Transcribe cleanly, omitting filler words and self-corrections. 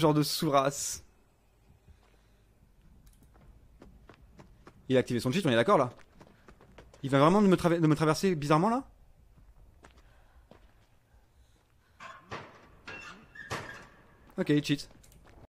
genre de sous-race. Il a activé son cheat, on est d'accord là? Il va vraiment de me traverser bizarrement là? Ok, il cheat.